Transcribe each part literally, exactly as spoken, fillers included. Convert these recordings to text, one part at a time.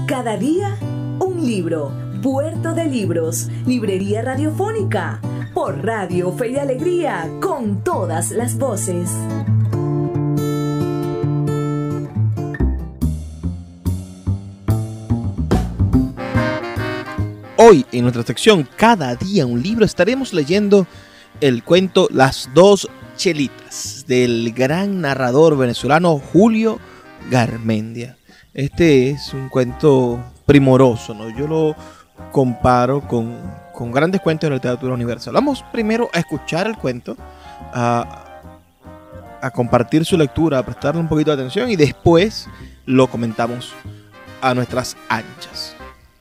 Cada día, un libro. Puerto de Libros, Librería Radiofónica, por Radio Fe y Alegría, con todas las voces. Hoy, en nuestra sección Cada día un libro, estaremos leyendo el cuento Las dos chelitas, del gran narrador venezolano Julio Garmendia. Este es un cuento primoroso, ¿no? Yo lo comparo con, con grandes cuentos de la literatura universal. Vamos primero a escuchar el cuento, a, a compartir su lectura, a prestarle un poquito de atención y después lo comentamos a nuestras anchas.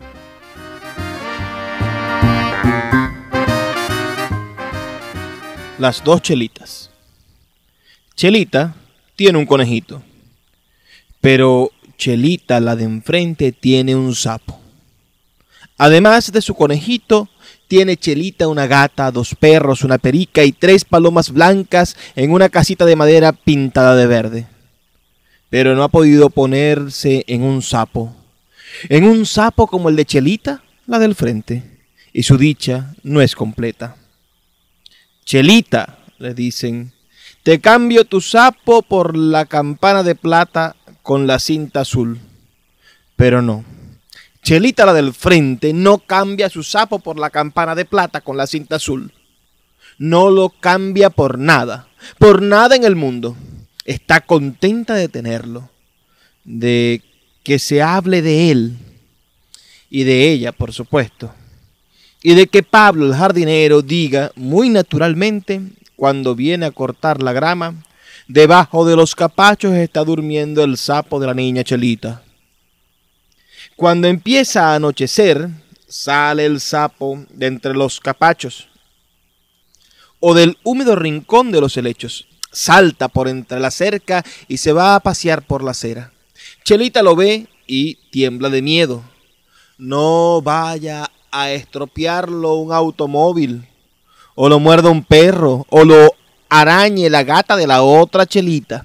Las dos chelitas. Chelita tiene un conejito, pero Chelita, la de enfrente, tiene un sapo. Además de su conejito, tiene Chelita una gata, dos perros, una perica y tres palomas blancas en una casita de madera pintada de verde. Pero no ha podido ponerse en un sapo. En un sapo como el de Chelita, la del frente. Y su dicha no es completa. Chelita, le dicen, te cambio tu sapo por la campana de plata con la cinta azul. Pero no. Chelita, la del frente, no cambia su sapo por la campana de plata con la cinta azul. No lo cambia por nada, por nada en el mundo. Está contenta de tenerlo, de que se hable de él y de ella, por supuesto. Y de que Pablo, el jardinero, diga muy naturalmente, cuando viene a cortar la grama, debajo de los capachos está durmiendo el sapo de la niña Chelita. Cuando empieza a anochecer, sale el sapo de entre los capachos o del húmedo rincón de los helechos. Salta por entre la cerca y se va a pasear por la acera. Chelita lo ve y tiembla de miedo. No vaya a estropearlo un automóvil, o lo muerda un perro, o lo arañe la gata de la otra Chelita.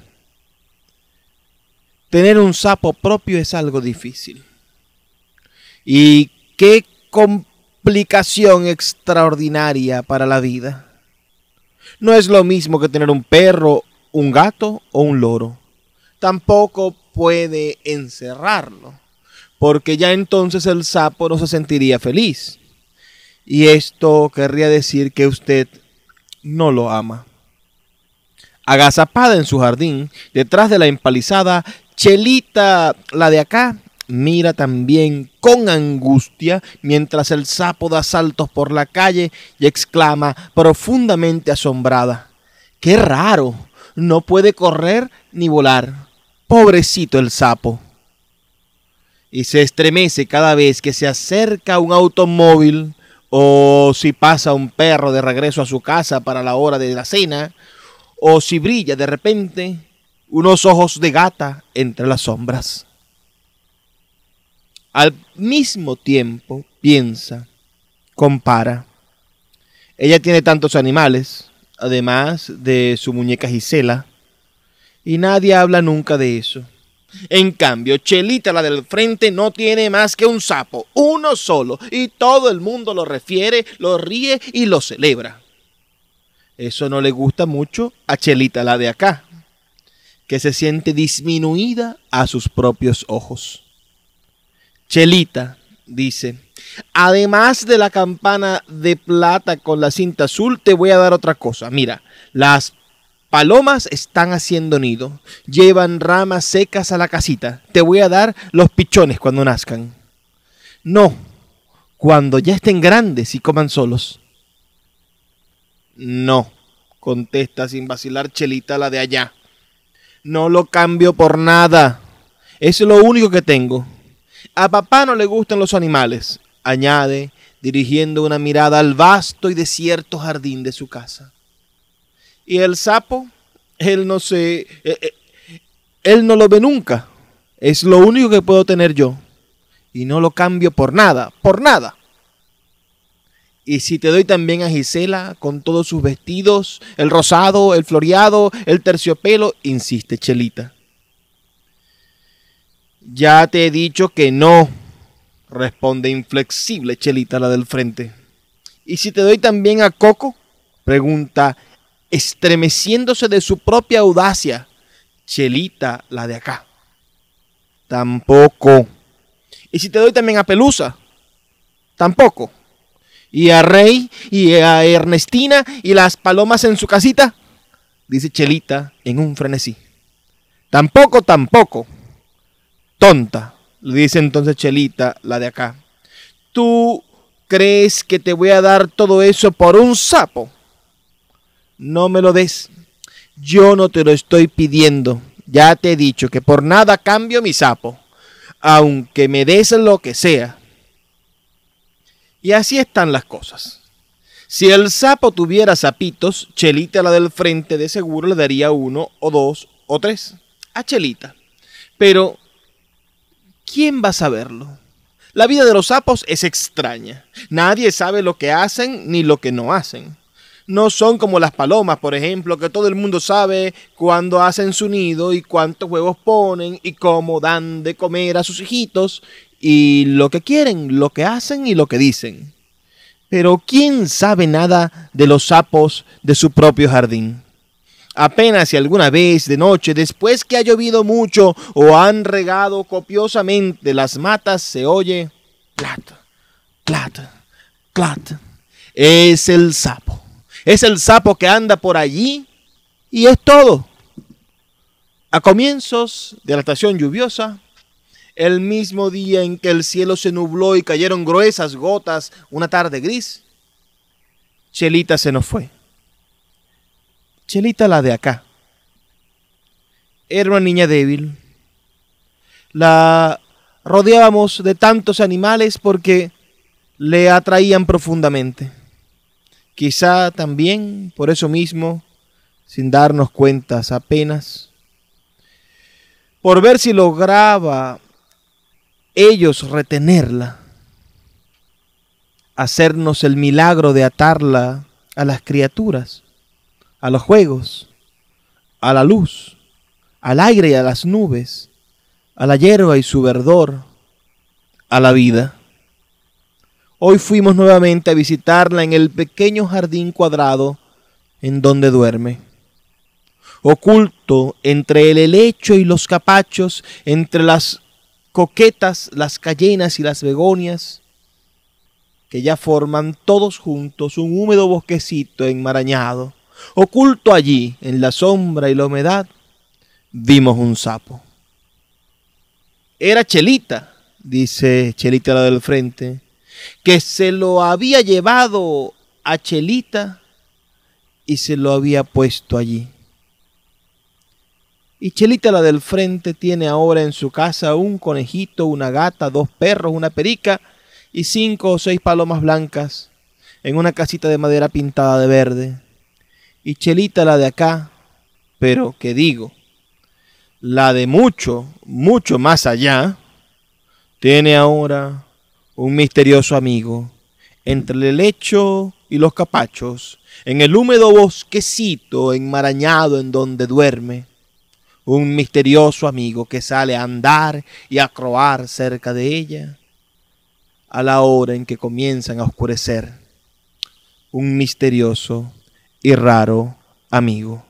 Tener un sapo propio es algo difícil. Y qué complicación extraordinaria para la vida. No es lo mismo que tener un perro, un gato o un loro. Tampoco puede encerrarlo, porque ya entonces el sapo no se sentiría feliz. Y esto querría decir que usted no lo ama. Agazapada en su jardín, detrás de la empalizada, Chelita, la de acá, mira también con angustia mientras el sapo da saltos por la calle y exclama profundamente asombrada: ¡qué raro! No puede correr ni volar. ¡Pobrecito el sapo! Y se estremece cada vez que se acerca un automóvil o si pasa un perro de regreso a su casa para la hora de la cena o si brilla de repente unos ojos de gata entre las sombras. Al mismo tiempo piensa, compara. Ella tiene tantos animales, además de su muñeca Gisela, y nadie habla nunca de eso. En cambio, Chelita, la del frente, no tiene más que un sapo, uno solo, y todo el mundo lo refiere, lo ríe y lo celebra. Eso no le gusta mucho a Chelita, la de acá, que se siente disminuida a sus propios ojos. Chelita dice: además de la campana de plata con la cinta azul, te voy a dar otra cosa. Mira, las palomas están haciendo nido, llevan ramas secas a la casita. Te voy a dar los pichones cuando nazcan. No, cuando ya estén grandes y coman solos. No, contesta sin vacilar Chelita, la de allá. No lo cambio por nada. Es lo único que tengo. A papá no le gustan los animales, añade, dirigiendo una mirada al vasto y desierto jardín de su casa. Y el sapo, él no se, eh, él no lo ve nunca. Es lo único que puedo tener yo. Y no lo cambio por nada, por nada. Y si te doy también a Gisela con todos sus vestidos, el rosado, el floreado, el terciopelo, insiste Chelita. Ya te he dicho que no, responde inflexible Chelita, la del frente. ¿Y si te doy también a Coco?, pregunta, estremeciéndose de su propia audacia, Chelita, la de acá. Tampoco. ¿Y si te doy también a Pelusa? Tampoco. ¿Y a Rey y a Ernestina y las palomas en su casita?, dice Chelita en un frenesí. Tampoco, tampoco. Tonta, le dice entonces Chelita, la de acá. ¿Tú crees que te voy a dar todo eso por un sapo? No me lo des. Yo no te lo estoy pidiendo. Ya te he dicho que por nada cambio mi sapo, aunque me des lo que sea. Y así están las cosas. Si el sapo tuviera sapitos, Chelita, la del frente, de seguro le daría uno o dos o tres a Chelita. Pero ¿quién va a saberlo? La vida de los sapos es extraña. Nadie sabe lo que hacen ni lo que no hacen. No son como las palomas, por ejemplo, que todo el mundo sabe cuándo hacen su nido y cuántos huevos ponen y cómo dan de comer a sus hijitos y lo que quieren, lo que hacen y lo que dicen. Pero ¿quién sabe nada de los sapos de su propio jardín? Apenas si alguna vez de noche, después que ha llovido mucho o han regado copiosamente las matas, se oye clat, clat, clat. Es el sapo. Es el sapo que anda por allí y es todo. A comienzos de la estación lluviosa, el mismo día en que el cielo se nubló y cayeron gruesas gotas una tarde gris, Chelita se nos fue. Chelita, la de acá. Era una niña débil. La rodeábamos de tantos animales porque le atraían profundamente. Quizá también por eso mismo, sin darnos cuentas apenas, por ver si lograba ellos retenerla, hacernos el milagro de atarla a las criaturas, a los juegos, a la luz, al aire y a las nubes, a la hierba y su verdor, a la vida. Hoy fuimos nuevamente a visitarla en el pequeño jardín cuadrado en donde duerme. Oculto entre el helecho y los capachos, entre las coquetas, las cayenas y las begonias, que ya forman todos juntos un húmedo bosquecito enmarañado. Oculto allí, en la sombra y la humedad, vimos un sapo. Era Chelita, dice Chelita, la del frente, que se lo había llevado a Chelita y se lo había puesto allí. Y Chelita, la del frente, tiene ahora en su casa un conejito, una gata, dos perros, una perica y cinco o seis palomas blancas en una casita de madera pintada de verde. Y Chelita, la de acá, pero ¿qué digo? La de mucho, mucho más allá, tiene ahora un misterioso amigo entre el helecho y los capachos, en el húmedo bosquecito enmarañado en donde duerme. Un misterioso amigo que sale a andar y a croar cerca de ella a la hora en que comienzan a oscurecer. Un misterioso y raro amigo.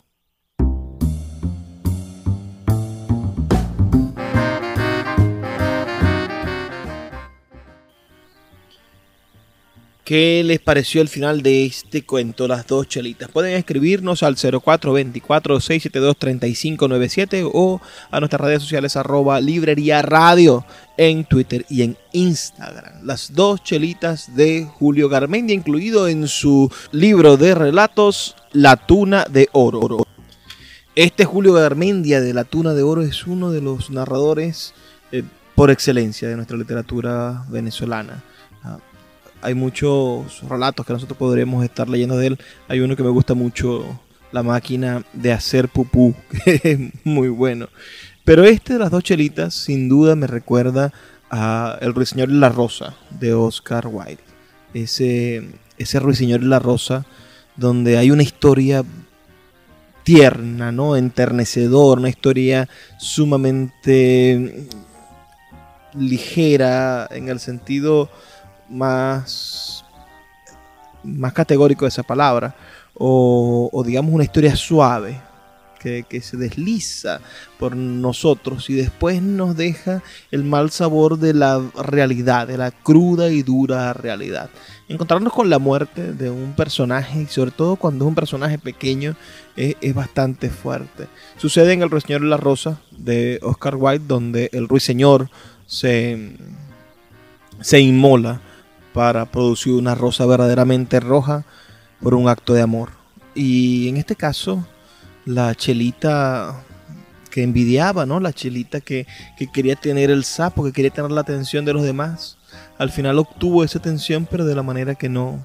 ¿Qué les pareció el final de este cuento, Las Dos Chelitas? Pueden escribirnos al cero cuatro dos cuatro, seis siete dos, tres cinco nueve siete o a nuestras redes sociales arroba Librería Radio en Twitter y en Instagram. Las Dos Chelitas de Julio Garmendia, incluido en su libro de relatos La Tuna de Oro. Este Julio Garmendia de La Tuna de Oro es uno de los narradores eh, por excelencia de nuestra literatura venezolana. Ah, Hay muchos relatos que nosotros podremos estar leyendo de él. Hay uno que me gusta mucho, La máquina de hacer pupú, que es muy bueno. Pero este de Las Dos Chelitas, sin duda, me recuerda a El Ruiseñor y la Rosa, de Oscar Wilde. Ese, ese Ruiseñor y la Rosa, donde hay una historia tierna, ¿no? Enternecedora, una historia sumamente ligera, en el sentido más, más categórico de esa palabra, o, o digamos una historia suave, que, que se desliza por nosotros y después nos deja el mal sabor de la realidad, de la cruda y dura realidad. Encontrarnos con la muerte de un personaje, y sobre todo cuando es un personaje pequeño, es, es bastante fuerte. Sucede en El Ruiseñor y la Rosa de Oscar Wilde, donde el ruiseñor se, se inmola para producir una rosa verdaderamente roja por un acto de amor. Y en este caso, la Chelita que envidiaba, ¿no? La Chelita que, que quería tener el sapo, que quería tener la atención de los demás, al final obtuvo esa atención, pero de la manera que no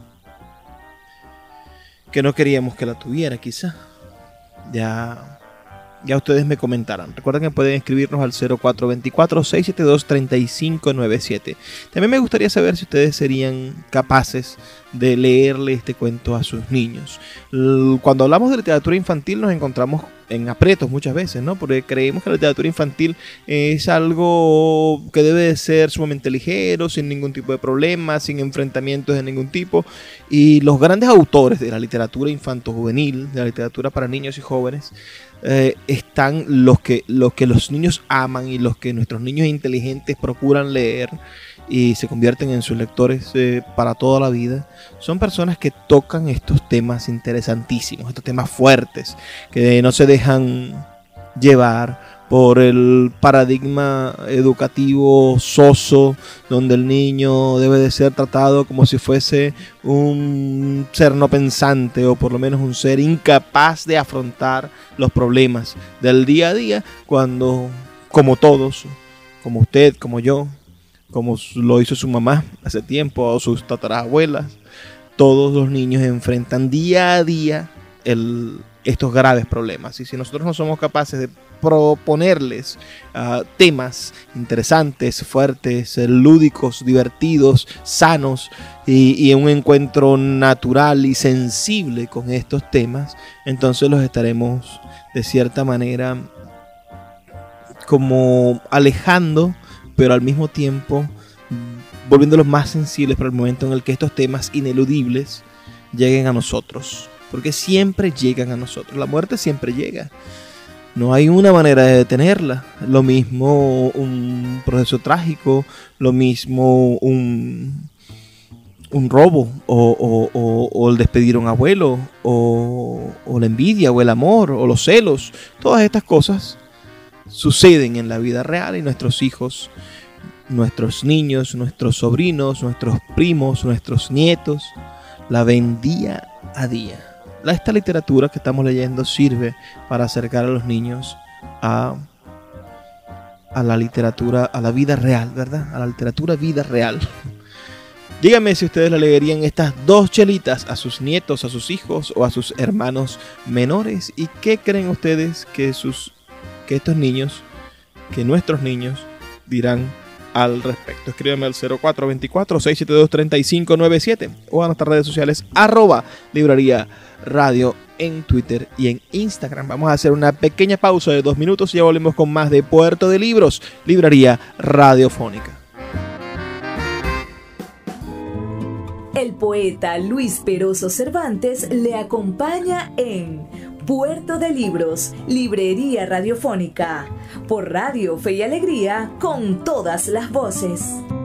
que no queríamos que la tuviera, quizá. Ya Ya ustedes me comentarán. Recuerden que pueden escribirnos al cero cuatro dos cuatro, seis siete dos, tres cinco nueve siete. También me gustaría saber si ustedes serían capaces de leerle este cuento a sus niños. Cuando hablamos de literatura infantil nos encontramos en aprietos muchas veces, ¿no? Porque creemos que la literatura infantil es algo que debe de ser sumamente ligero, sin ningún tipo de problema, sin enfrentamientos de ningún tipo. Y los grandes autores de la literatura infanto-juvenil, de la literatura para niños y jóvenes, Eh, están los que, los que los niños aman y los que nuestros niños inteligentes procuran leer y se convierten en sus lectores eh, para toda la vida. Son personas que tocan estos temas interesantísimos, estos temas fuertes, que no se dejan llevar por el paradigma educativo soso, donde el niño debe de ser tratado como si fuese un ser no pensante, o por lo menos un ser incapaz de afrontar los problemas del día a día, cuando, como todos, como usted, como yo, como lo hizo su mamá hace tiempo, o sus tatarabuelas, todos los niños enfrentan día a día el, estos graves problemas. Y si nosotros no somos capaces de proponerles uh, temas interesantes, fuertes, lúdicos, divertidos, sanos y, y un encuentro natural y sensible con estos temas, entonces los estaremos de cierta manera como alejando, pero al mismo tiempo volviéndolos más sensibles para el momento en el que estos temas ineludibles lleguen a nosotros, porque siempre llegan a nosotros. La muerte siempre llega. No hay una manera de detenerla. Lo mismo un proceso trágico, lo mismo un, un robo, o, o, o, o el despedir a un abuelo, o, o la envidia, o el amor, o los celos. Todas estas cosas suceden en la vida real y nuestros hijos, nuestros niños, nuestros sobrinos, nuestros primos, nuestros nietos la ven día a día. Esta literatura que estamos leyendo sirve para acercar a los niños a, a la literatura, a la vida real, ¿verdad? A la literatura vida real. Díganme si ustedes le leerían estas dos chelitas a sus nietos, a sus hijos o a sus hermanos menores. ¿Y qué creen ustedes que, sus, que estos niños, que nuestros niños dirán al respecto? Escríbeme al cero cuatro dos cuatro, seis siete dos, tres cinco nueve siete o a nuestras redes sociales arroba librería radio en Twitter y en Instagram. Vamos a hacer una pequeña pausa de dos minutos y ya volvemos con más de Puerto de Libros, librería radiofónica. El poeta Luis Peroso Cervantes le acompaña en Puerto de Libros, librería radiofónica, por Radio Fe y Alegría, con todas las voces.